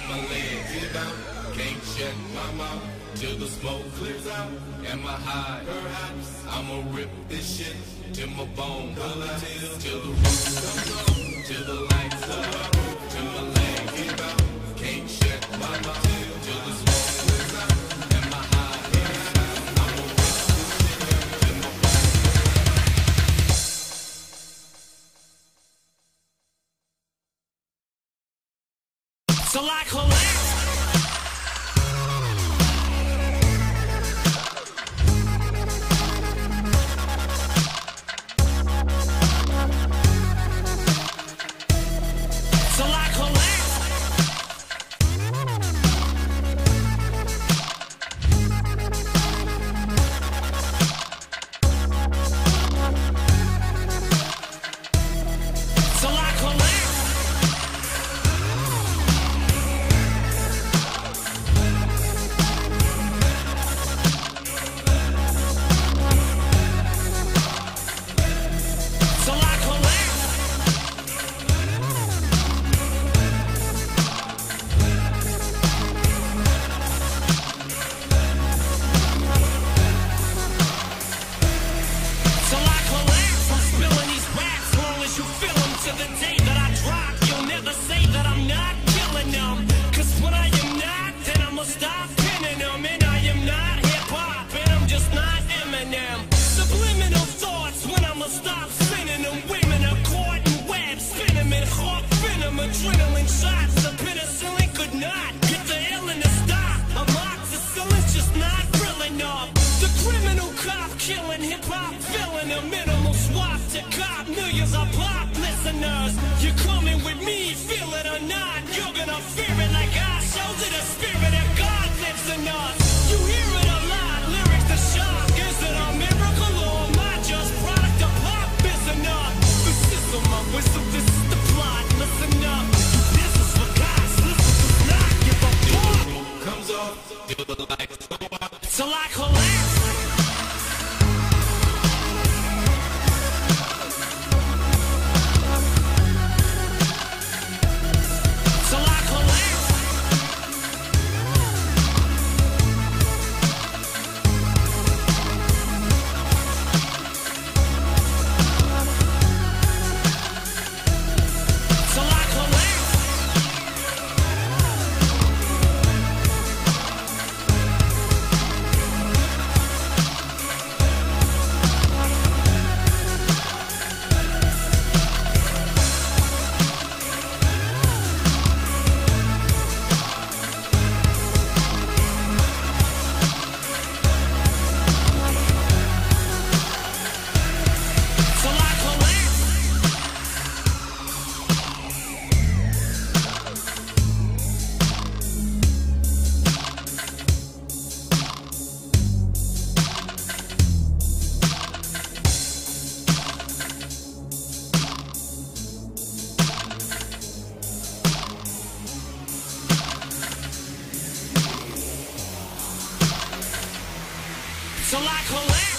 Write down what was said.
my legs give out. Can't shut my mouth till the smoke clears out. Am I high? Perhaps. I'ma rip this shit till my bone collapse. Till the roof comes on, till the lights up, till my legs give out. Can't shut my mouth till the smoke clears out. Am I high? Perhaps. I'ma rip this shit till my bone collapse. Till I collapse. Adrenaline shots, the penicillin could not get the illness to stop. Amoxicillin's just not real enough. The criminal cop killing hip-hop, filling a minimal swap to cop millions of pop listeners. You're coming with me, feel it or not. You're gonna fear it like I showed you. The spirit of God lives in us. You hear it a lot, lyrics to shock. Is it a miracle or am I just product of pop? Is enough. This is my wisdom, this is the plot. Listen up. This is for guys. Listen to not give a fuck. Comes off, till the lights go out. Till I collapse. Till I collapse.